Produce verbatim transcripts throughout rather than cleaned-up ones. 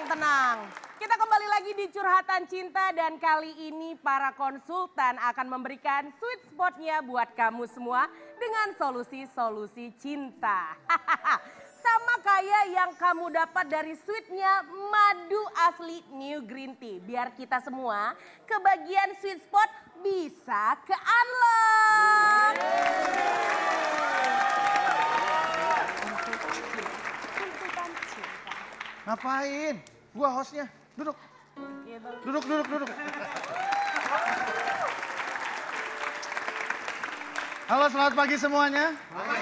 tenang. Kita kembali lagi di Curhatan Cinta dan kali ini para konsultan akan memberikan sweet spotnya buat kamu semua dengan solusi-solusi cinta. Sama kayak yang kamu dapat dari sweetnya madu asli New Green Tea. Biar kita semua kebagian sweet spot bisa ke unlock. Ngapain? Gua hostnya. Duduk. Duduk, duduk, duduk. Halo, selamat pagi semuanya.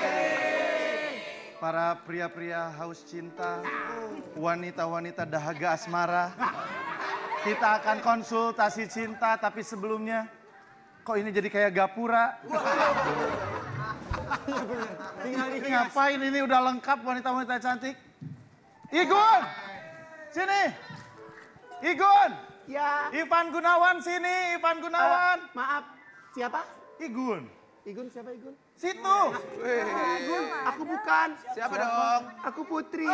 Para pria-pria haus cinta, wanita-wanita dahaga asmara. Kita akan konsultasi cinta, tapi sebelumnya kok ini jadi kayak gapura? Ini ngapain ini udah lengkap wanita-wanita cantik? Igun! Sini! Igun! Ya. Ivan Gunawan sini, Ivan Gunawan. Uh, maaf, siapa? Igun. Igun siapa Igun? Situ. Igun, aku bukan. Siapa dong? Aku Putri.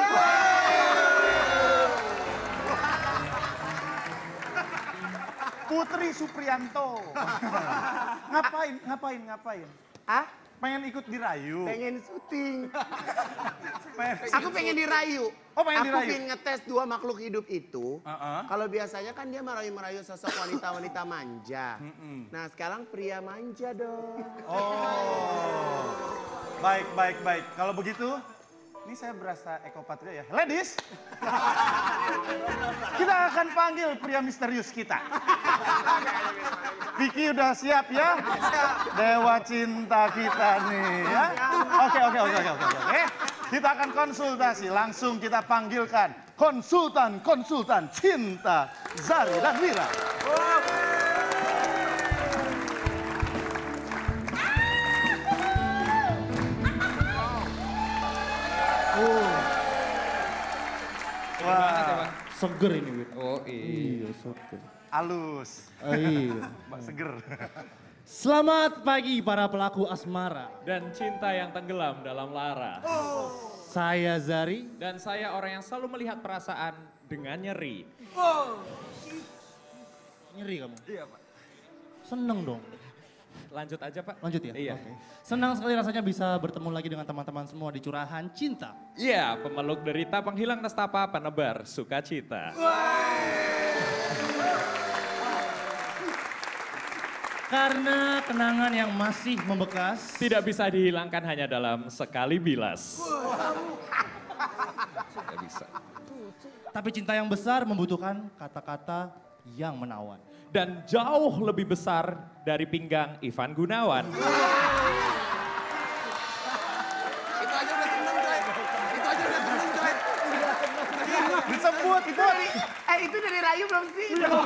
Putri Suprianto. Ngapain, ngapain, ngapain? Ah? Pengen ikut dirayu? Pengen syuting. Pengen Aku pengen dirayu. Oh, pengen aku dirayu? pengen ngetes dua makhluk hidup itu. Uh-uh. Kalau biasanya kan dia merayu-merayu sosok wanita-wanita manja. Mm-mm. Nah sekarang pria manja dong. Oh, baik, baik, baik. Kalau begitu, ini saya berasa ekopatria ya. Ladies, kita akan panggil pria misterius kita. Vicky udah siap ya? Dewa cinta kita nih ya. Oke, oke, oke, oke, oke, oke. Kita akan konsultasi, langsung kita panggilkan konsultan-konsultan cinta Zari dan Wira. Wah, Seger ini, Wit. oh iya. Iya, seger. halus, Oh, iya. Mbak seger. Selamat pagi para pelaku asmara. Dan cinta yang tenggelam dalam lara. Saya Zari. Dan saya orang yang selalu melihat perasaan dengan nyeri. Nyeri kamu? Iya Pak. Seneng dong. Lanjut aja Pak. Lanjut ya? Iya. Oke. Senang sekali rasanya bisa bertemu lagi dengan teman-teman semua di Curahan Cinta. Iya, pemeluk derita, penghilang nestapa, penebar sukacita. Karena kenangan yang masih membekas. Tidak bisa dihilangkan hanya dalam sekali bilas. Tidak bisa. Tapi cinta yang besar membutuhkan kata-kata yang menawan. Dan jauh lebih besar dari pinggang Ivan Gunawan. Itu aja udah seneng coy. Itu aja udah seneng coy. Disebut itu. Eh itu dari Rayu belum sih?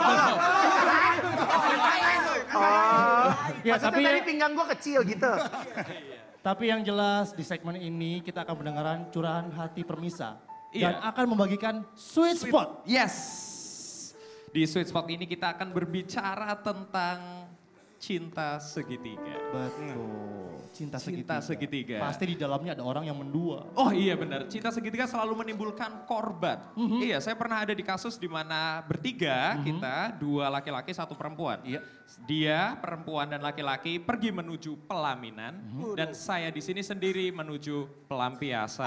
Oh, ya, Maksudnya tapi tadi ya- pinggang gua kecil gitu. Tapi yang jelas di segmen ini kita akan mendengarkan curahan hati permisa. Dan Iya. akan membagikan sweet spot. Yes. Di Sweet Spot ini kita akan berbicara tentang cinta segitiga. Betul. Cinta segitiga. Cinta segitiga. Pasti di dalamnya ada orang yang mendua. Oh iya benar, cinta segitiga selalu menimbulkan korban. Iya, saya pernah ada di kasus di mana bertiga kita, dua laki-laki, satu perempuan. Iya. Dia, perempuan dan laki-laki pergi menuju pelaminan dan saya di sini sendiri menuju pelampiasan.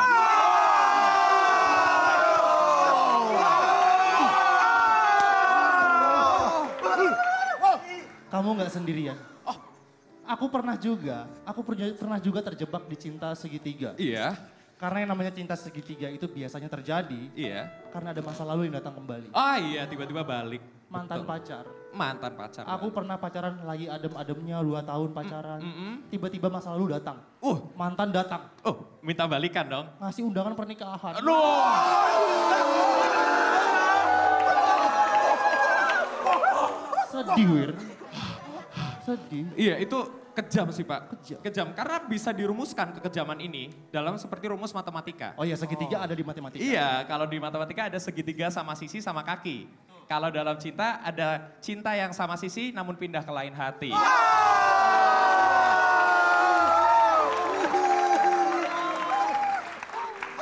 Kamu nggak sendirian. Oh, aku pernah juga. Aku pernah pernah juga terjebak di cinta segitiga. Iya, Karena yang namanya cinta segitiga itu biasanya terjadi iya. karena ada masa lalu yang datang kembali. Ah iya, tiba-tiba balik. Mantan Betul. pacar. Mantan pacar. Aku pernah pacaran lagi adem-ademnya dua tahun pacaran. mm-mm. Tiba-tiba masa lalu datang. Uh, Mantan datang. oh, minta balikan dong. Ngasih undangan pernikahan. Aduh. Sedih, Wir. Sedih. Iya, itu kejam sih Pak. Kejam. Kejam, karena bisa dirumuskan kekejaman ini dalam seperti rumus matematika. Oh iya, segitiga ada di matematika. Iya, kalau di matematika ada segitiga sama sisi sama kaki. Kalau dalam cinta ada cinta yang sama sisi namun pindah ke lain hati.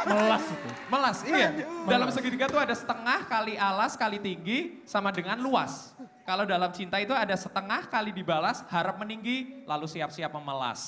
Melas itu. Melas, iya. Dalam segitiga tuh ada setengah kali alas kali tinggi sama dengan luas. Kalau dalam cinta itu ada setengah kali dibalas, harap meninggi, lalu siap-siap memelas.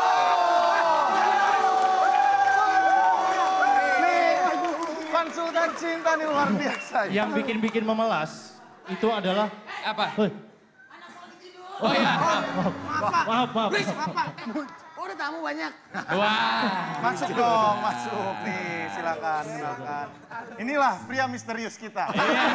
Konsultan cinta nih luar biasa. Yang bikin-bikin memelas itu adalah... Apa? Hei, Oh iya. maaf, maaf. Please, apa? Oh, udah tamu banyak. Wah. Masuk dong, masuk nih, silakan, silakan. Inilah pria misterius kita.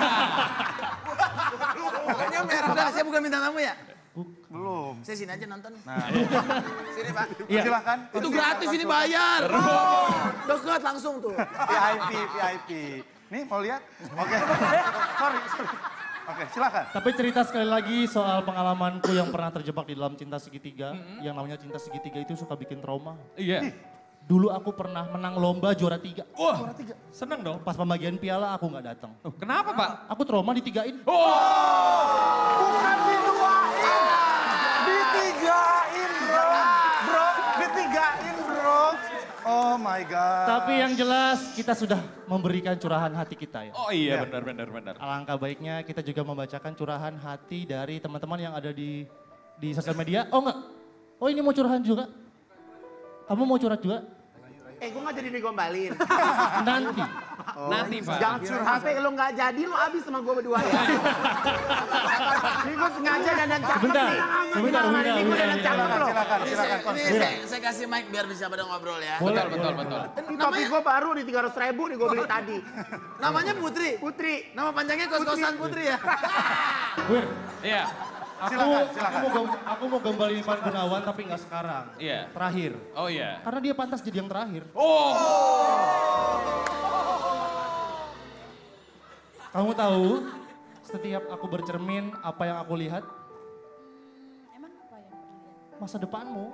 Mukanya merah. Udah, saya bukan minta tamu ya? Belum. Saya sini aja nonton. Nah, Sini, Pak. Iya. silakan. Itu gratis, ini bayar. Oh, dekat langsung tuh. V I P, V I P. Nih mau lihat? Oke. Sorry, sorry. Oke, silakan. Tapi cerita sekali lagi soal pengalamanku yang pernah terjebak di dalam cinta segitiga. Yang namanya cinta segitiga itu suka bikin trauma. Iya. Dulu aku pernah menang lomba juara tiga. Wah, seneng dong. Pas pembagian piala aku nggak datang. Oh, kenapa Pak? Aku trauma ditigain. Bukan diduain. Ditigain, bro. Bro, ditigain, bro. Oh my God. Tapi yang jelas kita sudah memberikan curahan hati kita ya. Oh iya, Iya. benar benar benar. Alangkah baiknya kita juga membacakan curahan hati dari teman-teman yang ada di di sosial media. Oh enggak? Oh ini mau curahan juga? Kamu mau curhat juga? Eh, gue gak jadi digombalin. Nanti. Nanti Pak. Jangan curhat, sampai lo gak jadi, lo abis sama gue berdua ya. Ini gue sengaja dandan cakep. Sebentar, nih. sebentar, Ini Wina, gue Wina, dandan Wina. cakep Silakan, loh. silakan, Ini silakan. saya- Ini Wina. saya, saya kasih mic biar bisa pada ngobrol ya. Betul betul betul. Tapi gue baru nih tiga ratus ribu nih gue beli tadi. Namanya Putri? Putri. Nama panjangnya kos-kosan Putri ya? Wir, Iya. aku, Silakan, aku, silakan. mau gem- aku mau gembalin Ivan Gunawan tapi nggak sekarang. Iya. Terakhir. Oh iya. Karena dia pantas jadi yang terakhir. Oh. Kamu tahu, setiap aku bercermin, apa yang aku lihat? Emang apa yang terlihat? Masa depanmu.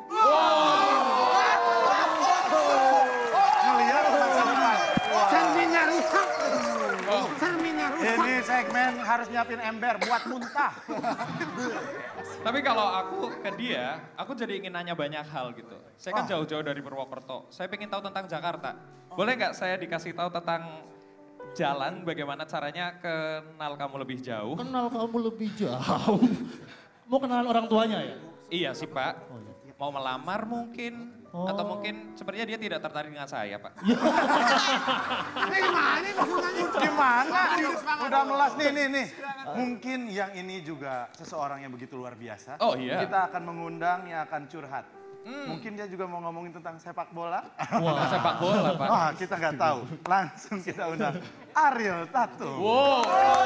Ngelihat masa depan. Cerminnya rusak. Cerminnya rusak. Ini segmen harus nyiapin ember buat muntah. Tapi kalau aku ke dia, aku jadi ingin nanya banyak hal gitu. Saya kan Oh. jauh-jauh dari Purwokerto. Saya pengen tahu tentang Jakarta. Boleh nggak saya dikasih tahu tentang jalan, bagaimana caranya kenal kamu lebih jauh? Kenal kamu lebih jauh. Mau kenalan orang tuanya ya? Iya sih Pak. Oh, iya. Mau melamar mungkin. Oh. Atau mungkin sebenarnya dia tidak tertarik dengan saya Pak. Ini gimana nih ngomongnya? Gimana? Udah melas nih, nih, nih. Mungkin yang ini juga seseorang yang begitu luar biasa. Oh, iya. Kita akan mengundang yang akan curhat. Mungkin dia juga mau ngomongin tentang sepak bola. Wah. Sepak bola Pak. Wah, kita nggak tahu. Langsung kita undang Ariel Tatum. Wow.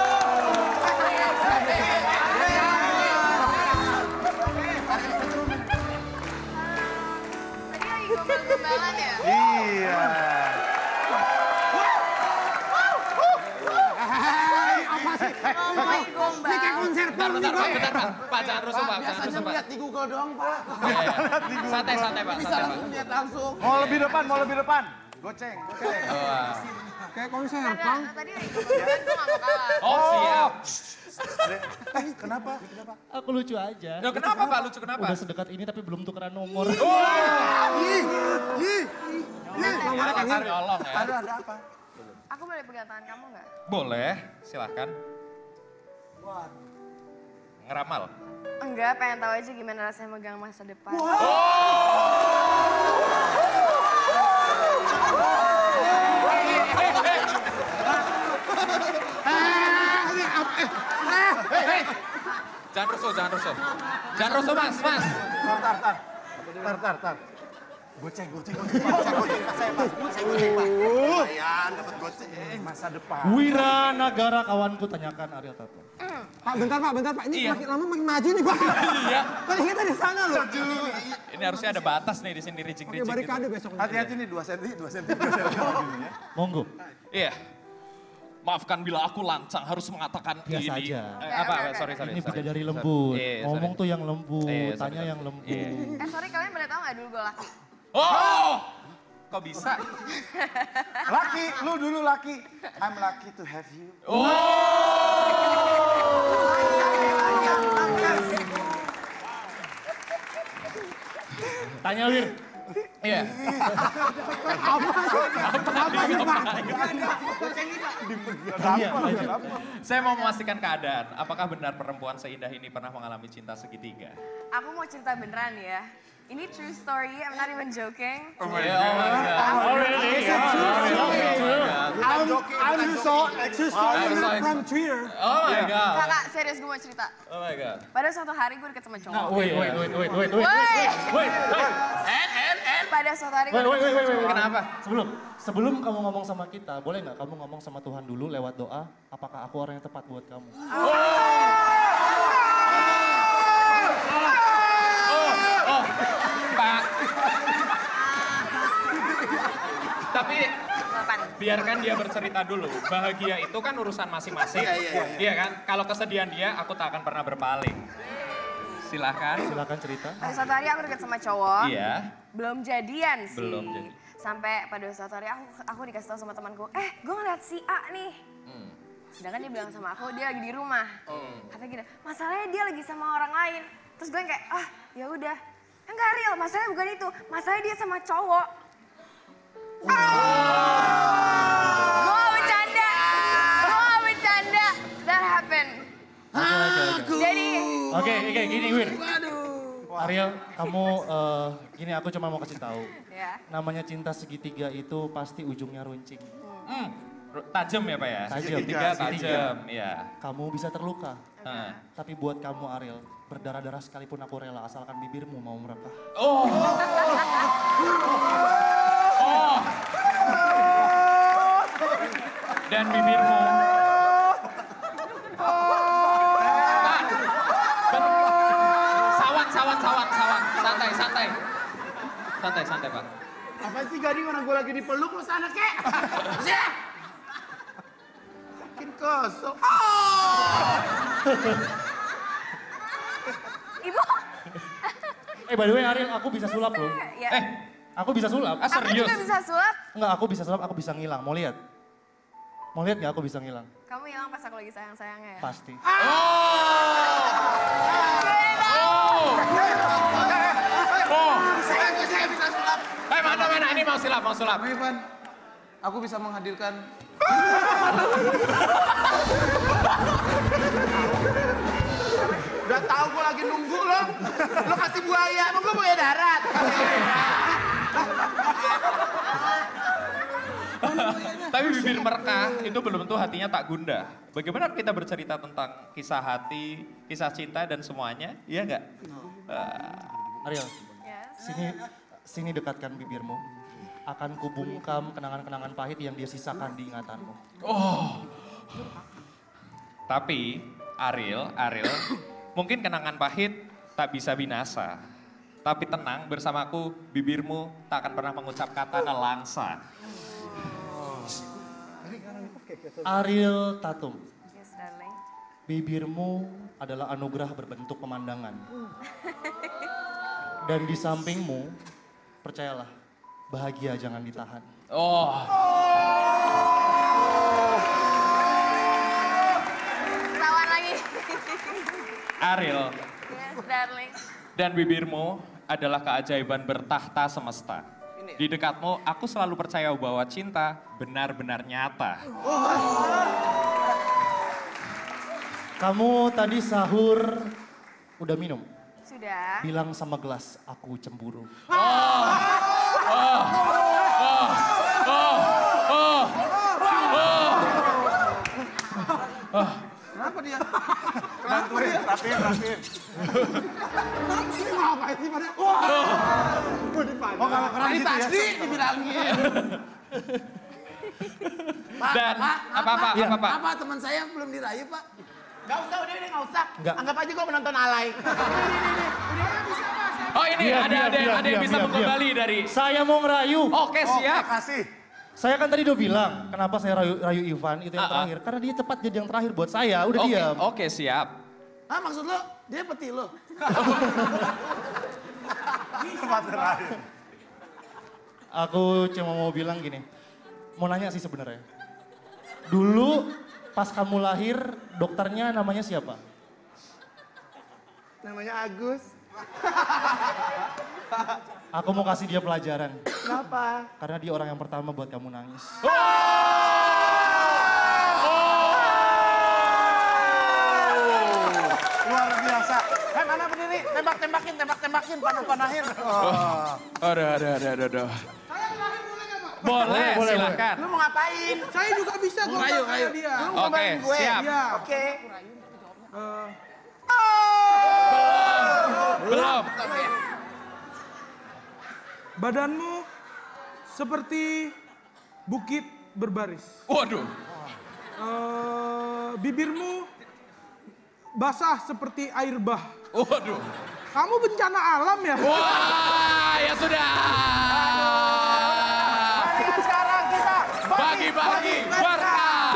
Tadi lagi gombal-gombalan ya? Iya. Ngomongin gombal. Ini kayak konser Bentar, punk nih bentar, gue. Pak, bentar, Pak. Pak, jangan rusuh, Pak. Jangan Biasanya rusuh, Pak. lihat di Google doang, Pak. Iya, iya. Santai, santai, Pak. Bisa Santai, Pak. langsung lihat langsung. Mau lebih depan, mau lebih depan. Goceng, goceng. Kayak konser Enggak, punk. enggak, tadi lagi gombal-gombalan gue gak mau kalah. Oh, siap. Eh, kenapa? Kenapa? Aku lucu aja. Loh, kenapa Pak? Lucu kenapa? Udah sedekat ini tapi belum tukeran nomor. Nomornya kan ini. Nyolong ya. Ada, ada apa? Aku boleh pegang tangan kamu gak? Boleh, silahkan. Ngeramal. Enggak, pengen tahu aja gimana rasanya megang masa depan. Jangan rusuh, jangan rusuh. Jangan rusuh, Mas, Mas. Tar, tar, tar. Tar, tar, tar. Goceng, goceng, goceng. Goceng, goceng. Saya, Pak. Goceng, goceng, Pak. Lumayan, dapat goceng. Masa depan. Wira Nagara kawanku tanyakan Ariel Tatum. Pak, bentar Pak, bentar Pak. Ini Iya. makin lama makin maju nih Pak. Iya. Kan kita di sana loh. Ini harusnya ada batas nih di sini, Oke, ricing-ricing barikade gitu. besok. Hati-hati nih, dua senti, dua senti, dua senti. Ya. Monggo. Iya. Maafkan bila aku lancang harus mengatakan Biasa ini. aja. Eh, apa, apa, sorry, sorry. Ini sorry. bidadari Sorry. lembut. Iya, sorry. Ngomong tuh yang lembut, Iya, sorry, tanya sorry. yang lembut. Iya. Eh sorry, kalian boleh tahu gak dulu gue laki? Oh! Kok bisa? Laki, lu dulu laki. I'm lucky to have you. Tanya Wir. Iya. Saya mau memastikan keadaan. Apakah benar perempuan seindah ini pernah mengalami cinta segitiga? Aku mau cerita beneran ya. Ini true story, I'm not even joking. Oh my God. Oh really? I'm, I'm so excited from Twitter. Oh my God. Kakak, serius gue mau cerita. Oh my God. Pada suatu hari gue deket sama cowok. Wait, wait, wait, wait, wait, wait. Woi! Wait, wait. And, and, and. Pada suatu hari gue Wait, wait, deket wait, sama wait, cowok. wait. Kenapa? Sebelum, sebelum kamu ngomong sama kita, boleh nggak kamu ngomong sama Tuhan dulu lewat doa, apakah aku orang yang tepat buat kamu? Oh, Pak. Tapi Delapan. biarkan dia bercerita dulu. Bahagia itu kan urusan masing-masing. Iya, iya, iya. Iya kan? Kalau kesedihan dia, aku tak akan pernah berpaling. Silahkan. Silakan cerita. Pada suatu hari aku deket sama cowok. Iya. Belum jadian sih. Belum jadi. Sampai pada suatu hari aku aku dikasih tahu sama temanku, eh gue ngeliat si A nih. Hmm. Sedangkan dia bilang sama aku dia lagi di rumah. Katanya gini, masalahnya dia lagi sama orang lain. Terus gue yang kayak, ah ya udah. Enggak real, masalahnya bukan itu. Masalahnya dia sama cowok. Gue gak bercanda. Gue gak bercanda. That happened. Oke, oke, oke. Jadi, Oke, oke, gini Wir. Ariel, kamu, eh, gini aku cuma mau kasih tahu. ya. Namanya cinta segitiga itu pasti ujungnya runcing. Hmm. ru- Tajam ya Pak ya? Tajam. Segitiga tajam. Iya. Kamu bisa terluka. Heeh. Tapi buat kamu Ariel, berdarah-darah sekalipun aku rela asalkan bibirmu mau merekah. Oh. Oh. Dan bibirmu. Pak. Ben- Sawan, sawan, sawan, sawan. Santai, santai. Santai, santai Pak. Apa sih gading orang gue lagi dipeluk lu sana kek? Sini. Makin kosong. Oh! Ibu. Eh by the way Ariel, aku bisa sulap loh. Ya. Eh, Aku bisa sulap. ah Kakak serius? juga bisa sulap. Enggak, aku bisa sulap, aku bisa ngilang. Mau lihat? Mau lihat nggak aku bisa ngilang? Kamu hilang pas aku lagi sayang-sayangnya ya? Pasti. Oh. Oh. Saya, saya bisa sulap. Eh mana mana ini mau silap mau sulap. Ivan, aku bisa menghadirkan. Udah tahu gue lagi nunggu lo. Lo kasih buaya, emang gue buaya darat. Tapi bibir merekah itu belum tentu hatinya tak gundah. Bagaimana kita bercerita tentang kisah hati, kisah cinta dan semuanya, iya nggak? Uh, Ariel, Yes. sini sini dekatkan bibirmu. Akan kubungkam kenangan-kenangan pahit yang dia sisakan di ingatanmu. oh. Tapi Ariel, Ariel, mungkin kenangan pahit tak bisa binasa. Tapi tenang, bersamaku bibirmu tak akan pernah mengucap kata nelangsa. Ariel Tatum, Yes, darling. bibirmu adalah anugerah berbentuk pemandangan. Dan di sampingmu, percayalah, bahagia jangan ditahan. Oh. Sawan lagi. Ariel, Yes, darling. dan bibirmu adalah keajaiban bertahta semesta. Di dekatmu, aku selalu percaya bahwa cinta benar-benar nyata. Kamu tadi sahur udah minum? Sudah. Bilang sama gelas, aku cemburu. Kenapa dia? Bantuin, rapiin, rapiin. Ini ngapain sih pada? Wah! Oh kalau keren Tadi gitu ya. tadi dibilangin. Pak, Dan Pak, apa-apa, Iya. apa-apa. Apa teman saya belum dirayu, Pak? Gak usah, udah, udah gak usah. Nggak. Anggap aja gue menonton alay. Oh ini Diam, ada diam, ada diam, ada yang diam, bisa diam, mengembali dari. Saya mau ngerayu. Oke Oke, siap. kasih. Saya kan tadi udah bilang, kenapa saya rayu, rayu Ivan itu yang Ah, ah. terakhir. Karena dia cepat jadi yang terakhir buat saya, udah Oke diam. oke siap. Ah, maksud lo, dia peti lo. Tempat terakhir. Aku cuma mau bilang gini, mau nanya sih sebenarnya. Dulu pas kamu lahir, dokternya namanya siapa? Namanya Agus. Aku mau kasih dia pelajaran. Kenapa? Karena dia orang yang pertama buat kamu nangis. Luar biasa. Hei, mana berdiri? Tembak-tembakin, tembak-tembakin, panah-panahin. Oh. Aduh, aduh, aduh, aduh, aduh. Boleh, boleh, silakan. Lu mau ngapain? Saya juga bisa Rayu, gombal rayu. kayak dia. Lu Oke, ngomongin gue. siap. Iya. Oke. Eh, Belum. badanmu seperti bukit berbaris. Waduh. Eh, bibirmu basah seperti air bah. Waduh. Kamu bencana alam ya? Wah, ya sudah. Mari sekarang kita Bagi-bagi berkah.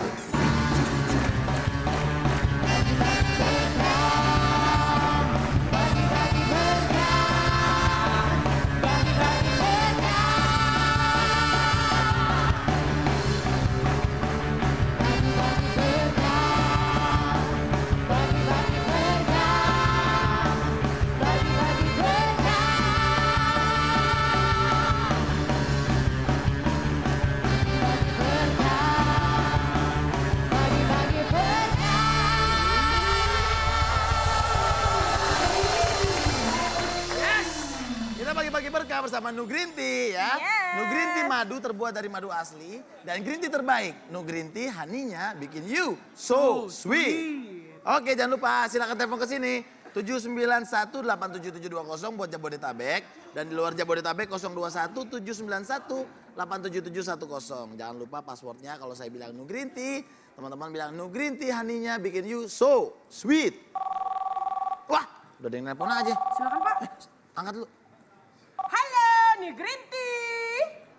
Kita bagi-bagi berkah bersama Nu Green Tea ya. Yes. Nu Green Tea madu terbuat dari madu asli dan green tea terbaik. Nu Green Tea haninya bikin you so sweet. Oke, jangan lupa silakan telepon ke sini tujuh sembilan satu delapan tujuh tujuh dua nol buat Jabodetabek dan di luar Jabodetabek nol dua satu tujuh sembilan satu delapan tujuh tujuh satu nol. Jangan lupa passwordnya kalau saya bilang Nu Green Tea, teman-teman bilang Nu Green Tea haninya bikin you so sweet. Wah, udah ada yang nelpon aja. Silakan Pak. Angkat dulu. Halo, New Green Tea.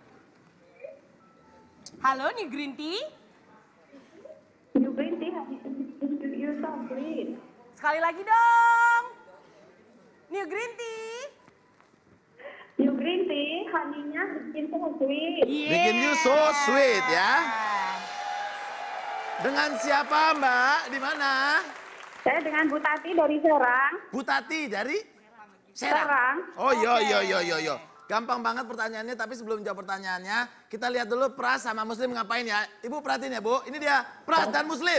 Halo, New Green Tea. New Green Tea, you're so sweet. Sekali lagi dong. New Green Tea. New Green Tea, honey-nya bikin so sweet. Bikin you so sweet ya. Dengan siapa Mbak? Di mana? Saya dengan Bu Tati dari Serang. Bu Tati dari? Serang. Oh yo yo yo yo yo. Gampang banget pertanyaannya, tapi sebelum jawab pertanyaannya, kita lihat dulu Pras sama Muslim ngapain ya. Ibu perhatiin ya Bu, ini dia Pras dan Muslim.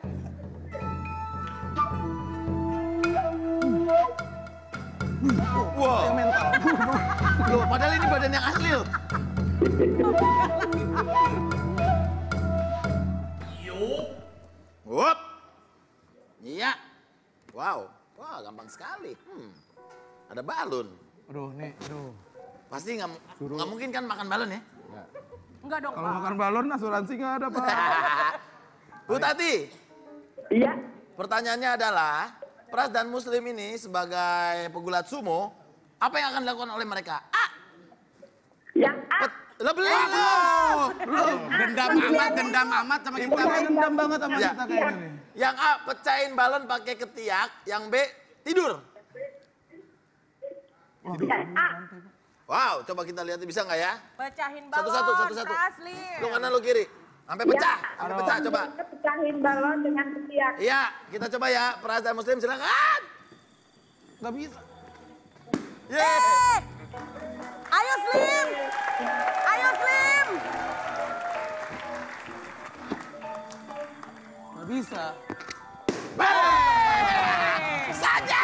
Wow. Loh, padahal ini badan yang asli loh. Wup. Iya. Wow. Wah, gampang sekali. Hmm. Ada balon. Aduh, nih, aduh. Pasti nggak nggak mungkin kan makan balon ya? Enggak dong, Kalau Pak. makan balon asuransi nggak ada, Pak. Bu Tati, Iya. pertanyaannya adalah Pras dan Muslim ini sebagai pegulat sumo, apa yang akan dilakukan oleh mereka? A. Yang A. Pet, lo belum. Belum. Dendam amat, dendam amat sama kita. Dendam banget sama Ya. kita kayaknya nih. Yang A, pecahin balon pakai ketiak. Yang B, tidur. Yang A. Wow, coba kita lihat bisa nggak ya? Pecahin balon. Satu-satu, satu-satu. Asli. Lo kanan, lo kiri. Sampai pecah, sampai pecah, coba. Kita pecahin balon dengan ketiak. Iya, kita coba ya. Pras dan Muslim silakan. Nggak bisa. Yeay. Eh, ayo Slim. Ayo Slim. Nggak bisa. Saja.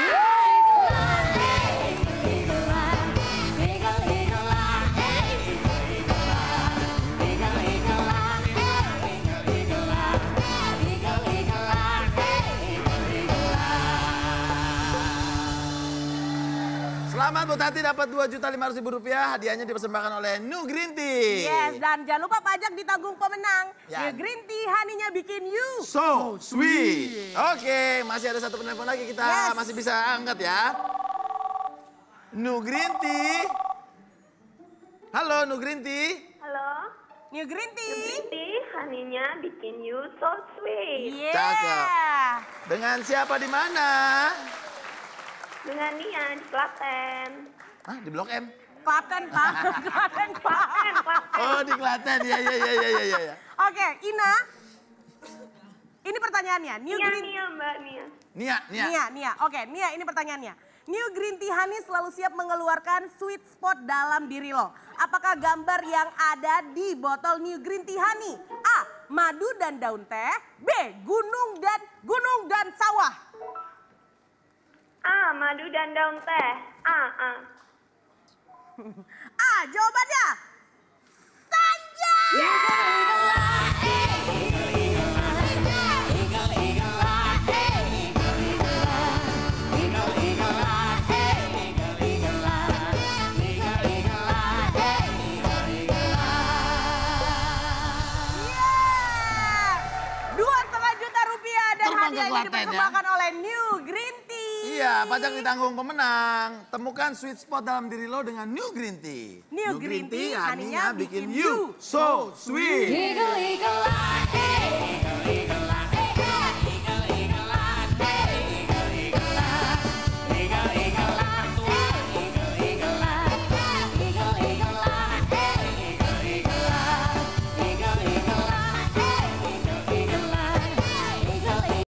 Selamat Bu Tati dapat dua juta lima ratus ribu rupiah. Hadiahnya dipersembahkan oleh Nu Green Tea. Yes, dan jangan lupa pajak ditanggung pemenang. Ya. New Green Tea haninya bikin you. So sweet. Oke, masih ada satu penelpon lagi kita Yes. masih bisa angkat ya. Nu Green Tea. Halo Nu Green Tea. Halo. New Green New Tea. Green Tea, honey-nya bikin you so sweet. Yeah. Cakep. Dengan siapa di mana? Dengan Nia di Klaten. Hah, di Blok M? Klaten, Pak. Klaten, Pak. Klaten, Klaten. Oh, di Klaten. Iya, iya, iya, iya, iya, iya. Oke, Ina. Ini pertanyaannya. New Nia, Green Nia, Mbak Nia. Nia, Nia. Nia, Nia. Oke, Nia ini pertanyaannya. New Green Tea Honey selalu siap mengeluarkan sweet spot dalam diri lo. Apakah gambar yang ada di botol New Green Tea Honey? A. Madu dan daun teh. B. Gunung dan gunung dan sawah. A. Madu dan daun teh. A. A. A. Jawabannya Sanja. Dua setengah juta rupiah dan Terbang ke hadiah ini Klaten, ya. dipersembahkan oleh New Green Tea. Iya, pajak ditanggung pemenang. Temukan sweet spot dalam diri lo dengan New Green Tea. New Green Tea, honey-nya bikin you so sweet. Eagle, eagle,